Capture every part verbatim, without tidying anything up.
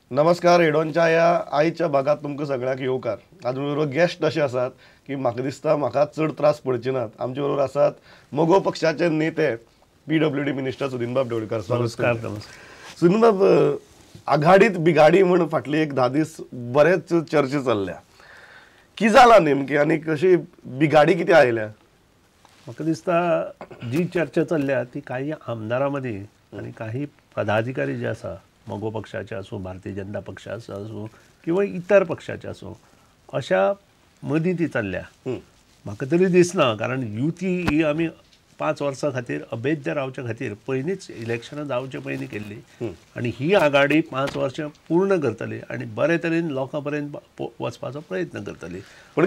नमस्कार. एडोनच्या ह्या आईच्या भागात तुमकां सगळ्यांक येवकार. आज बरोबर गेस्ट असे आसात की म्हाका दिसता म्हाका चड त्रास पडचे नात. आमचे बरोबर आसात मोगो पक्षाचे नेते पीडब्ल्यूडी मिनिस्टर सुदीनबाब ढवळीकर. नमस्कार. सुदीनबाब, आघाडीत बिघाडी म्हणून फाटले एक धा दीस बरेच चर्चा चल्ल्या. की जाला नेमकी आनी कशी बिघाडी किती आयल्या? म्हाका दिसता जी चर्चा चल्ल्या ती काही आमदारां मदीं आनी काही पदाधिकारी जे आसा मोगो पक्षाचे आसूं, भारतीय जनता पक्षाचे आसूं किंवा इतर पक्षाचे आसूं, अशा मदीं ती चल्ल्या. म्हाका तरी दिसना, कारण युती ही आमी पांच वर्सां खातीर अभेद्य रावचे खातीर पयलींच इलेक्शनां जावचे पयलीं केल्ली आनी ही आघाडी पांच वर्सां पूर्ण करतली आनी बरे तरेन लोकां पर्यंत वचपाचो प्रयत्न करतली.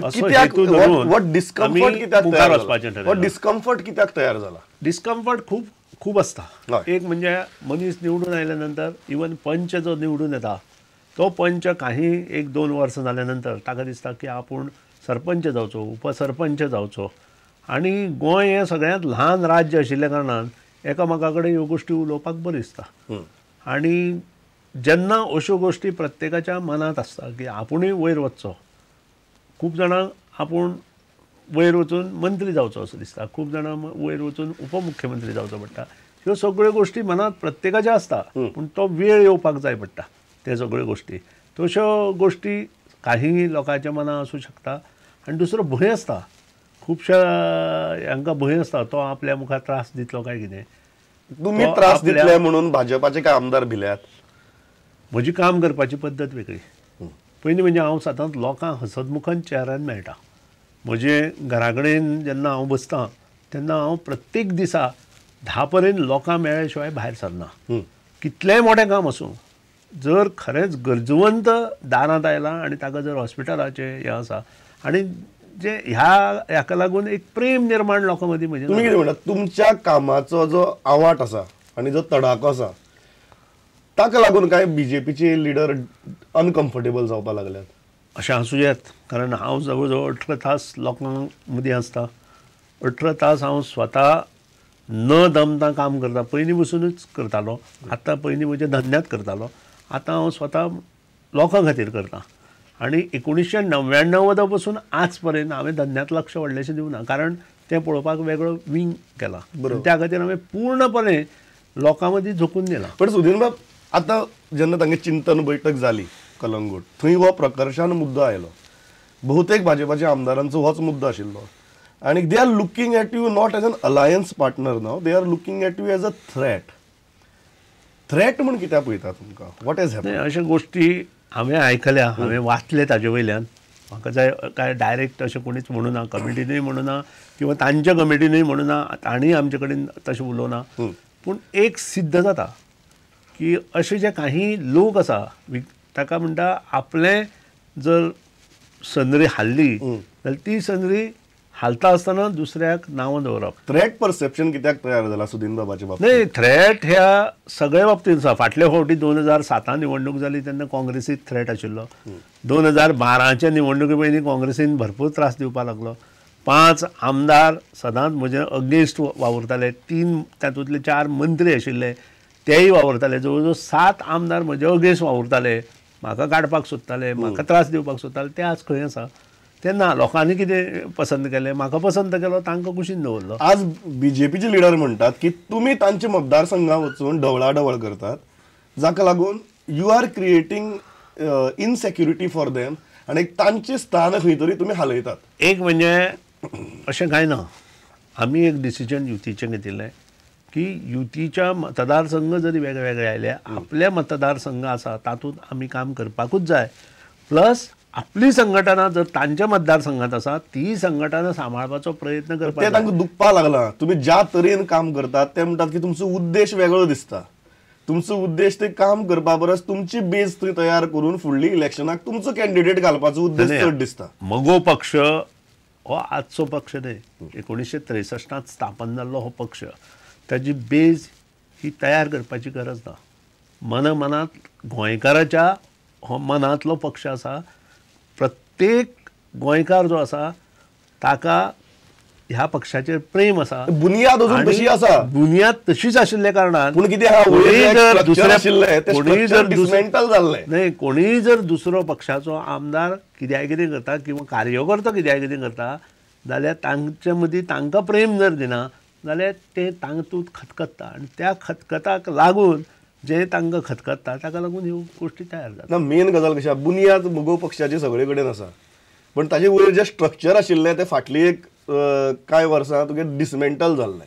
डिस्कम्फर्ट कित्याक तयार जाला? डिस्कम्फर्ट खूब खूब आसता. एक म्हणजे मनीस निवडून आयल्या नंतर इवन पंच जो निवडून येता तो पंच काही एक दोन वर्सां जाल्या नंतर ताका दिसता की आपूण सरपंच जावचो, उपसरपंच जावचो. आनी गोंय हें सगळ्यांत ल्हान राज्य आशिल्ल्या कारणान एकामेका कडेन ह्यो गोश्टी उलोवपाक बऱ्यो दिसता. आनी जेन्ना अश्यो गोश्टी प्रत्येकाच्या मनांत आसता की आपुणूय वयर वचचो, खूब जाणांक आपूण वयर वचून मंत्री जावचो असो दिसता, खूब जाणां वयर वचून उपमुख्यमंत्री जावचो पडटा. ह्यो सगळ्यो गोश्टी मनांत प्रत्येकाच्या आसता, पूण तो वेळ येवपाक जाय पडटा. ते सगळ्यो गोश्टी तश्यो गोश्टी काही लोकांच्या मनां आसूं शकता. आनी दुसरो भंय आसता, खुबश्या हांकां भंय आसता तो आपल्या मुखार त्रास दितलो काय कितें. तुम्ही त्रास दितले म्हणून भाजपाचे काय आमदार भिल्यात? म्हजी काम करपाची पद्दत वेगळी. पयलीं म्हणजे हांव सदांच लोकांक हसतमुखान चेहऱ्यान मेळटा. म्हजे घरा कडेन जेन्ना हांव बसतां तेन्ना हांव प्रत्येक दिसा धा पर्यंत लोकांक मेळ्ळ्या शिवाय भायर सरना. कितलेंय मोठें काम आसूं, जर खरेंच गरजवंत दारांत आयलां आनी ताका जर हॉस्पिटलाचें हें आसा आनी जे ह्या हाका लागून एक प्रेम निर्माण लोकां मदीं म्हणजे तुमी कितें म्हणटात, तुमच्या कामाचो जो आवाट आसा आनी जो तडाखो आसा ताका लागून काय बीजेपीचे लिडर अनकम्फर्टेबल जावपाक लागल्यात? अशें आसूं येत, कारण हांव जवळ जवळ अठरा तास लोकां मदीं आसता. अठरा तास हांव स्वता न दमता काम करता. पयलीं बसूनच करतालो, आतां पयलीं म्हज्या धंद्यांत करतालो, आतां हांव स्वता लोकां खातीर करता. आनी एकुणीशे णव्याण्णव पासून आज पर्यंत हांवें धंद्यांत लक्ष व्हडलेशें दिवना, कारण तें पळोवपाक वेगळो विंग केला. त्या खातीर हांवें पूर्णपणे लोकां मदीं झोकून दिलां. पण सुदीनबाब, आतां जेन्ना तांगे चिंतन बैठक जाली कलंगूट, थंय हो प्रकर्शान मुद्दो आयलो. बहुतेक भाजपाच्या आमदारांचो होच मुद्दो आशिल्लो. आनी they are looking at you not as an alliance partner now, they are looking at you as a threat. Threat म्हण कित्याक पळयता तुमकां? What has happen? अशा गोश्टी हांवें आयकल्या, हांवें वाचले ताजे वयल्यान. म्हाका जाय काय डायरेक्ट अशें कोणीच म्हणूं ना, कमिटीनूय म्हणूं ना किंवा तांच्या कमिटीनूय म्हणूं ना, तांणीय आमचे कडेन तशें उलोवना. पूण एक सिद्ध जाता की अशे जे काही लोक आसा ताका म्हणटा आपलें जर संद्री हाल्ली जाल्यार ती संद्री हालता आसतना दुसऱ्याक नांवां दवरप. थ्रेट परसेप्शन कित्याक तयार जाला सुदीनबाबाच्या बाबतींत? नाही, थ्रेट ह्या सगळ्या बाबतींत आसा. फाटल्या फावटी दोन हजार सातान निवडणूक जाली तेन्ना काँग्रेसीक थ्रेट आशिल्लो. दोन हजार बाराच्या निवडणुके पयलीं काँग्रेसीन भरपूर त्रास दिवपाक लागलो. पांच आमदार सदांच म्हजे अगेन्स्ट वावुरताले. तीन तातूंतले चार मंत्री आशिल्ले तेय वावुरताले. जवळ जवळ सात आमदार म्हजे अगेन्स्ट वावुरताले, म्हाका काडपाक सोदताले, म्हाका त्रास दिवपाक सोदताले. ते आज खंय आसा? तेन्ना लोकांनी कितें पसंत केलें, म्हाका पसंत केलो, तांकां कुशीन दवरलो. आज बीजेपीचे लिडर म्हणटात की तुमी तांचे मतदारसंघां वचून ढवळाढवळ करतात, जाका लागून you are creating insecurity for them आनी तांचे स्थान खंय तरी तुमी हालयतात. एक म्हणजे अशें कांय ना. आमी एक डिसिजन युतीचें घेतिल्लें की युतीच्या मतदारसंघ जरी वेगळे वेगळे आयले, आपले मतदारसंघ आसा तातूंत आमी काम करपाकूच जाय. प्लस आपली संघटना जर तांच्या मतदारसंघात आसा ती संघटना सांबाळपाचो प्रयत्न करपाक. ते तांकां दुखपाक लागला. तुमी ज्या तरेन काम करतात ते म्हणटात की तुमचो उद्देश वेगळो दिसता. तुमचो उद्देश ते काम करपा परस तुमची बेज थंय तयार करून फुडली इलेक्शनाक तुमचो कॅन्डिडेट घालपाचो उद्देश चड दिसता. मोगो पक्ष हो आजचो पक्ष न्हय, एकोणीशे त्रेसश्टांत स्थापन जाल्लो हो पक्ष. ताजी बेज ही तयार करपाची गरज ना. मनमनांत गोंयकाराच्या हो मनांतलो पक्ष आसा. प्रत्येक गोंयकार जो आसा ताका ह्या पक्षाचेर प्रेम आसा, बुनियाद अजून तशी आसा, बुनियाद तशीच आशिल्ले कारणान पूण कितें हा कोणीय जर दुसऱ्या कोणीय जर डिसमेंटल जाल्ले नाही कोणीय जर दुसरो पक्षाचो आमदार कित्याक कितें करता किंवा कार्यकर्तो कित्याक कितें करता जाल्यार तांचे मदीं तांकां प्रेम जर दिना जाल्यार ते तांतूत खतखत्ता आनी त्या खतखताक लागून जे तांकां खतखत्ता ताका लागून ह्यो गोश्टी तयार जातात. ना मेन गजाल कशी बुनियाद मोगो पक्षाची सगळे कडेन आसा, पण ताचे वयर जे स्ट्रक्चर आशिल्लें ते फाटली एक कांय वर्सां तुगे डिसमेंटल जाल्लें.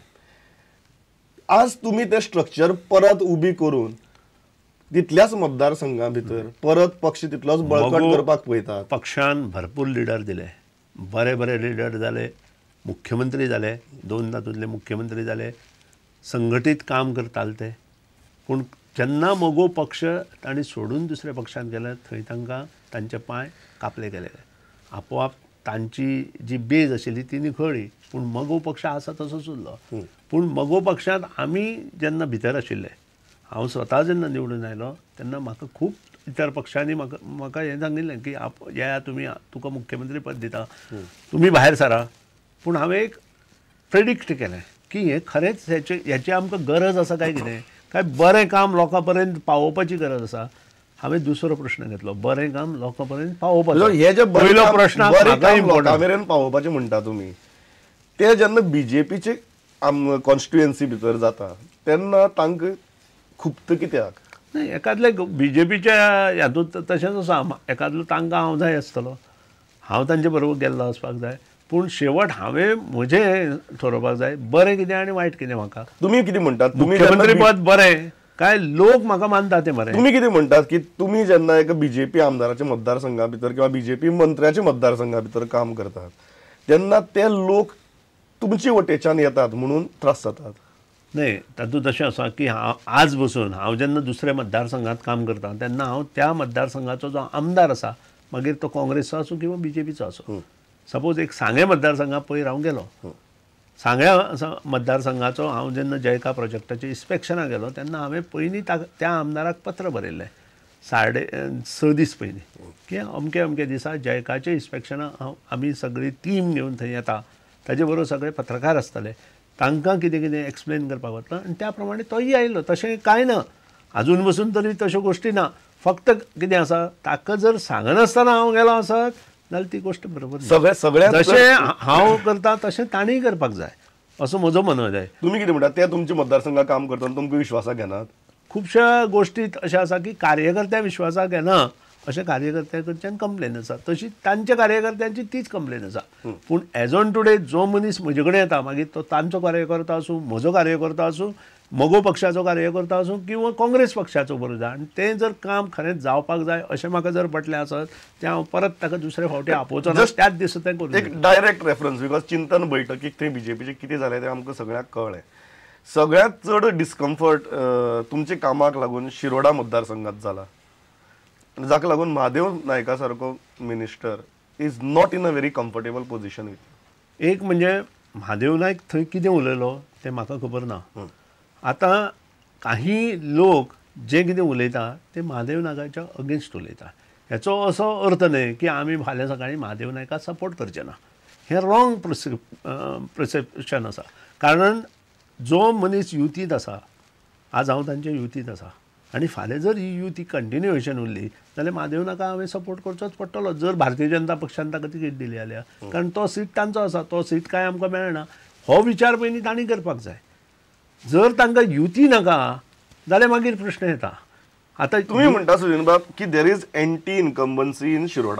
आज तुमी तें स्ट्रक्चर परत उबी करून तितल्याच मतदारसंघा भितर परत पक्ष तितलोच बळकट करपाक पळयतात. पक्षान भरपूर लिडर दिले, बरे बरे लिडर जाले, मुख्यमंत्री जाले, दोन तातूंतले मुख्यमंत्री जाले, संघटीत काम करताले ते. पूण जेन्ना मोगो पक्ष तांणी सोडून दुसऱ्या पक्षांत गेले थंय तांकां तांचे पांय कापले गेले. आपोआप तांची जी बेज आशिल्ली ती निखळ्ळी, पूण मगो पक्ष आसा तसोच उरलो. पूण मगो पक्षांत आमी जेन्ना भितर आशिल्ले, हांव स्वता जेन्ना निवडून आयलो तेन्ना म्हाका खूब इतर पक्षांनी म्हाका म्हाका हें सांगिल्लें की आप या तुमी तुका मुख्यमंत्री पद दिता, तुमी भायर सरा. पूण हांवें एक प्रेडिक्ट केलें की हें खरेंच हेचे हेची आमकां गरज आसा काय कितें, काय बरें काम लोकां पर्यंत पावोवपाची गरज आसा. हांवें दुसरो प्रश्न घेतलो, बरें काम लोकां पर्यंत पावोवपाचो. हे जे पयलो प्रश्न लोकां मेरेन पावोवपाचें म्हणटा तुमी, ते जेन्ना बीजेपीचे कॉन्स्टिट्युएन्सी भितर जाता तेन्ना तांकां खुबत कित्याक? नाही एकादले बीजेपीच्या हातूंत तशेंच आसा, एकादलो तांकां हांव जाय आसतलो, हांव तांचे बरोबर गेल्लो वचपाक जाय. पूण शेवट हांवें म्हजें थारोवपाक जाय बरें कितें आनी वायट कितें. म्हाका तुमी कितें म्हणटात? मुख्यमंत्री पद बरें काय लोक म्हाका मानता तें बरें. तुमी कितें म्हणटात की तुमी जेन्ना एका बीजेपी आमदाराच्या मतदारसंघा भितर किंवा बीजेपी मंत्र्याच्या मतदारसंघा भितर काम करतात तेन्ना ते लोक तुमचे वटेच्यान येतात म्हणून त्रास जातात? नाही, तातूंत अशें आसा की हांव आज बसून हांव जेन्ना दुसऱ्या मतदारसंघात काम करता तेन्ना हांव त्या मतदारसंघाचो जो आमदार आसा मागीर तो काँग्रेसचो आसूं किंवा बीजेपीचो आसूं. सपोज एक सांगे मतदारसंघा पयर हांव गेलो, सांग्या मतदारसंघाचो हांव जेन्ना जयका प्रोजेक्टाच्या इन्स्पेक्शनाक गेलो तेन्ना हांवें पयलीं त्या आमदाराक पत्र बरयल्लें साडे स दीस पयलीं की अमके अमके दिसा जयकाच्या इन्स्पेक्शनाक हांव आमी सगळी टीम घेवन थंय येता, ताजे बरोबर सगळे पत्रकार आसतले, तांकां कितें कितें एक्सप्लेन करपाक वता. आनी त्या प्रमाणे तोय आयलो. तशें कांय ना, आजून पसून तरी तश्यो गोश्टी ना. फक्त कितें आसा, ताका जर सांगनासतना हांव गेलो आसत जाल्यार ती गोश्ट बरोबर सगळे सगळ्या जशें हांव करता तशें ताणीय करपाक जाय असो म्हजो मनोदय. तुमी कितें म्हणटात ते तुमच्या मतदारसंघात काम करतना तुमकां विश्वासाक घेनात? खुबश्या गोश्टीत अशें आसा की कार्यकर्त्या विश्वासाक घेना अशें कार्यकर्त्या कडच्यान कंप्लेन आसा, तशी तांच्या कार्यकर्त्यांची तीच कंप्लेन आसा. पूण एज ऑन टुडे जो मनीस म्हजे कडेन येता मागीर तो तांचो कार्यकर्तो आसूं, म्हजो कार्यकर्तो आसूं, मगो पक्षाचो कार्यकर्तो आसूं किंवा काँग्रेस पक्षाचो बरो जाय, आनी तें जर काम खरेंच जावपाक जाय अशें म्हाका जर पटलें आसत तें हांव परत ताका दुसरे फावटी आपोवचो ना, त्याच दिसा तें करूं. एक डायरेक्ट रेफरन्स, बिकॉज चिंतन बैठकीक थंय बीजेपीचें कितें जालें तें आमकां सगळ्यांक कळ्ळें. सगळ्यांत चड डिस्कम्फर्ट तुमच्या कामाक लागून शिरोडा मतदारसंघात जाला, जाका लागून महादेव नायका सारको minister is not in a very comfortable position. एक म्हणजे महादेव नायक थंय कितें उलयलो तें म्हाका खबर ना. आतां काही लोक जे कितें उलयता ते महादेव नायकाच्या अगेन्स्ट उलयता. हेचो असो अर्थ न्हय की आमी फाल्यां सकाळीं महादेव नायकाक सपोर्ट करचें ना. हें रॉंग प्रिसेप्शन आसा. कारण जो मनीस युतींत आसा, आज हांव तांच्या युतींत आसा, आनी फाल्यां जर ही युती कंटिन्युएशन उरली जाल्यार महादेव नाका हांवें सपोर्ट करचोच पडटलो जर भारतीय जनता पक्षान ताका तिकेट दिली जाल्यार. कारण तो सीट तांचो आसा, तो सीट कांय आमकां मेळना. हो विचार पयलीं तांणी करपाक जाय. जर तांकां युती नाका जाल्यार मागीर प्रश्न येता. आतां तुमी म्हणटा सुनील बाब की there is anti incumbency in Shiroda,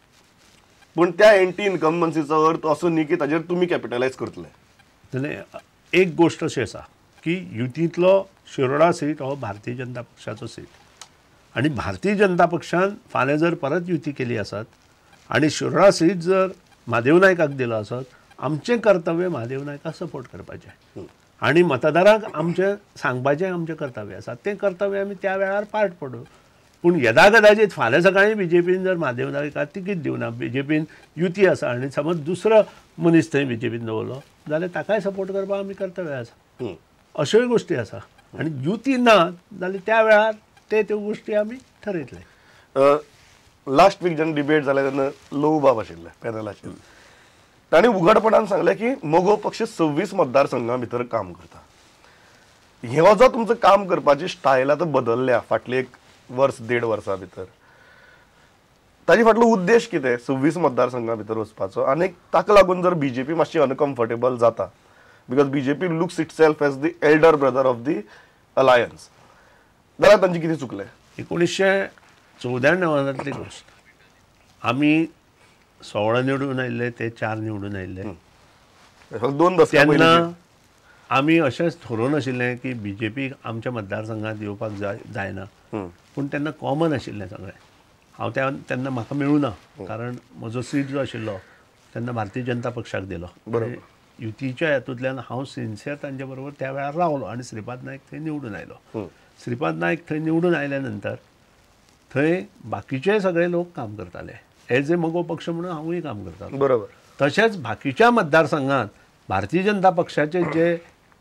पूण त्या एंटी इनकम्बन्सीचो अर्थ असो न्ही की ताजेर तुमी कॅपिटलायज करतले. जाल्यार एक गोश्ट अशी आसा की युतींतलो शिरोडा सीट हो भारतीय जनता पक्षाचो सीट, आनी भारतीय जनता पक्षान फाल्यां जर परत युती केली आसत आनी शिरोडा सीट जर महादेव नायकाक दिलो आसत, आमचें कर्तव्य महादेव नायकाक सपोर्ट करपाचें आनी मतदाराक आमचें सांगपाचें आमचें कर्तव्य आसा. तें कर्तव्य आमी त्या वेळार पार पडू. पूण येदा कदाचित फाल्यां सकाळीं बीजेपीन जर महादेव नायकाक तिकीट दिवना, बीजेपीन युती आसा आनी समज दुसरो मनीस थंय बीजेपीन दवरलो जाल्यार ताकाय सपोर्ट करपाक आमी कर्तव्य आसा. अश्योय गोश्टी आसा. आनी युती ना जाल्यार त्या वेळार ते त्यो गोश्टी आमी ठरयतले. लास्ट वीक जेन्ना डिबेट जाले तेन्ना लोव बाब आशिल्ले पॅनलाचेर, ताणी उघडपणान सांगलें की मोगो पक्ष सव्वीस मतदारसंघां भितर काम करता. हे जो तुमचं काम करपाची स्टायल आतां बदलल्या फाटली एक वर्स देड वर्सां भितर. ताजे फाटलो उद्देश कितें सव्वीस मतदारसंघां भितर वचपाचो आनी ताका लागून जर बीजेपी मातशी अनकम्फर्टेबल जाता because BJP looks itself as the elder brother of the alliance जाल्यार तांचे कितें चुकलें? एकोणीसशे चौद्याण्णवांतली गोष्ट. आमी सोळा निवडून आयिल्ले ते चार निवडून आयिल्ले. दोन दशकां तेन्ना पयलीं आमी अशेंच थारोवन आशिल्लें की बीजेपी आमच्या मतदारसंघात येवपाक जाय जायना. पूण तेन्ना कॉमन आशिल्लें सगळें. हांव त्या तेन्ना म्हाका मेळूना कारण म्हजो सीट जो आशिल्लो तेन्ना भारतीय जनता पक्षाक दिलो. युतीच्या हेतूंतल्यान हांव सिन्सियर तांचे बरोबर त्या वेळार रावलो आनी श्रीपाद नायक थंय निवडून आयलो. श्रीपाद नायक थंय निवडून आयल्या नंतर थंय बाकीचे सगळे लोक काम करताले. एज ए मगो पक्ष म्हणून हांवूय काम करतालो. बरोबर. तशेंच बाकीच्या मतदारसंघात भारतीय जनता पक्षाचे जे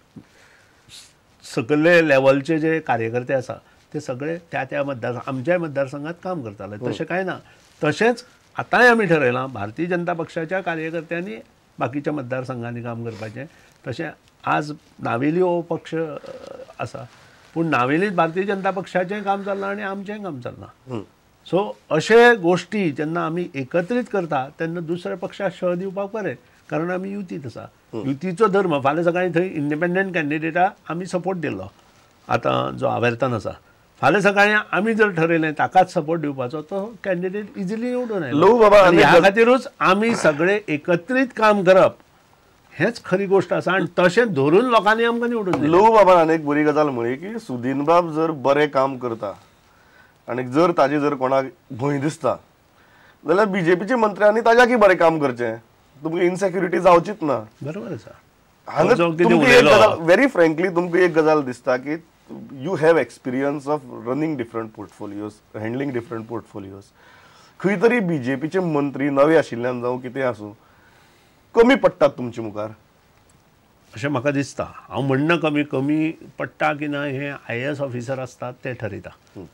सकले लेवलचे जे कार्यकर्ते आसा ते सगळे त्या त्या मतदार आमच्या मतदारसंघात काम करताले. तशें कांय ना. तशेंच आतांय आमी ठरयलां भारतीय जनता पक्षाच्या कार्यकर्त्यांनी बाकीच्या मतदारसंघांनी काम करपाचें. तशें आज नावेली हो पक्ष आसा पूण नावेलीत भारतीय जनता पक्षाचें काम चल्लां आनी आमचेंय काम चल्लां. सो अशे गोश्टी जेन्ना आमी एकत्रीत करता तेन्ना दुसऱ्या पक्षाक शह दिवपाक बरें कारण आमी युतीत आसा. युतीचो धर्म फाल्यां सकाळीं थंय इंडिपेंडंट कॅन्डिडेटाक आमी सपोर्ट दिल्लो आतां जो आवेर्तान आसा. फाल्यां सकाळीं आमी जर ठरयलें ताकाच सपोर्ट दिवपाचो तो कॅन्डिडेट इजिली निवडून आयलो. ह्या खातीरूच आमी सगळे एकत्रीत काम करप हेच खरी गोष्ट आसा आनी तशें धरून लोकांनी आमकां निवडून दिलें. लव बाबान आनी एक बरी गजाल म्हळी की सुदीनबाब जर बरें काम करता आनी जर ताजे जर कोणाक भंय दिसता जाल्यार बीजेपीच्या मंत्र्यांनी ताज्याकय बरें काम करचें. तुमकां इनसेक्युरिटी जावचीच ना. बरोबर आसा. हांगा तुमकां एक गजाल व्हेरी फ्रँकली तुमकां एक गजाल दिसता की you have experience of running different portfolios handling different portfolios. खंय तरी बीजेपीचे मंत्री नवे आशिल्ल्यान जावं कितें आसूं कमी पडटात तुमचे मुखार अशें म्हाका दिसता. हांव म्हणना कमी कमी पडटा की ना हें आय ए एस ऑफिसर आसतात ते ठरयता.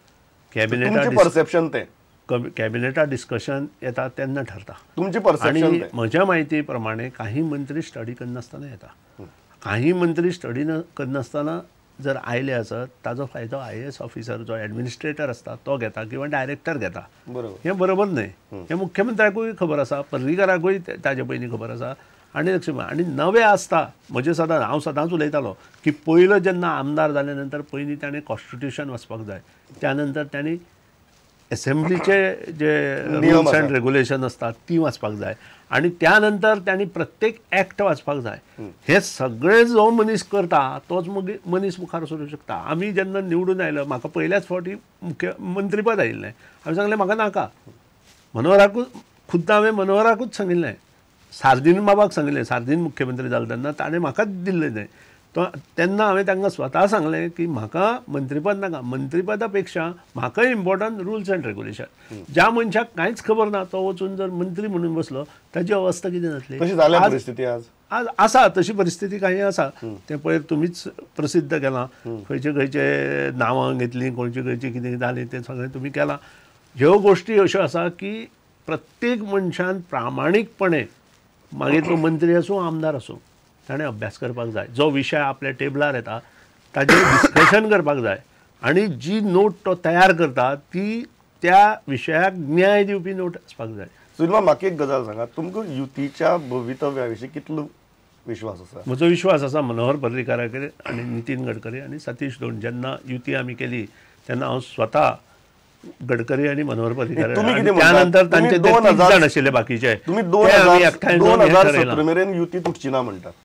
कॅबिनेटाक परसेप्शन तें कॅबिनेटात डिस्कशन येता तेन्ना ठरता. तुमची परसेप्शन आनी म्हज्या म्हायती प्रमाणे काही मंत्री स्टडी करनासतना येता. काही मंत्री स्टडी करनासतना जर आयले आसत ताजो फायदो आय ए एस ऑफिसर जो एडमिनिस्ट्रेटर आसता तो घेता किंवा डायरेक्टर घेता. हें बरोबर न्हय. हें मुख्यमंत्र्याकूय खबर आसा पर्रीकाराकूय ताजे पयलीं खबर आसा आनी लक्ष्मी आनी नवे आसता. म्हणजे सदांच हांव सदांच उलयतालो की पयलो जेन्ना आमदार जाले नंतर पयलीं ताणें कॉन्स्टिट्यूशन वचपाक जाय. त्या नंतर तांणी एसेंब्लीचे जे रुल्स अँड रेग्युलेशन असतात ती वाचपाक जाय आणि त्यानंतर त्यांनी प्रत्येक ॲक्ट वाचपाक जाय. हे सगळे जो मनीस करता तोच मग मनीस मुखार सरूं शकता. आमी जेन्ना निवडून आयलो म्हाका पयल्याच फावटी मुख्यमंत्रीपद आयिल्लें. हांवें सांगलें म्हाका नाका. मनोहराकूच खुद्द हांवें मनोहराकूच सांगिल्लें. सार्दीन बाबाक सांगिल्लें सार्दीन मुख्यमंत्री जालो तेन्ना ताणें म्हाकाच दिल्लें तें. तो तेन्ना हांवें तांकां स्वता सांगलें की म्हाका मंत्रीपद नाका. मंत्रीपदा पेक्षा म्हाका इम्पॉर्टंट रुल्स अँड रेग्युलेशन. ज्या मनशाक कांयच खबर ना तो वचून जर मंत्री म्हणून बसलो ताची अवस्था कितें जातली. आज आज आसा तशी परिस्थिती काही आसा. तें पळय तुमीच प्रसिद्ध केलां. खंयचे खंयचे नांवां घेतलीं खंयचे खंयचे कितें जालें तें सगळें तुमी केलां. ह्यो गोश्टी अश्यो आसा की प्रत्येक मनशान प्रामाणीकपणे मागीर तो मंत्री आसूं आमदार आसूं ताणें अभ्यास करपाक जाय. जो विशय आपल्या टेबलार येता ताजेर डिस्कशन करपाक जाय आनी जी नोट तो तयार करता ती त्या विशयाक न्याय दिवपी नोट आसपाक जाय. सुनील म्हाका एक गजाल सांगात तुमकां युतीच्या भवितव्या विशीं कितलो विश्वास आसा? म्हजो विश्वास आसा मनोहर पर्रीकाराचेर आनी नितीन गडकरी आनी सतीश धोंड. जेन्ना युती आमी केली तेन्ना हांव स्वता गडकरी आणि मनोहर पर्रीकार त्यानंतर तांचे दोन जाण आशिल्ले बाकीचे तुम्ही दोन हजार सतरा मेरेन युती तुटची ना म्हणटात.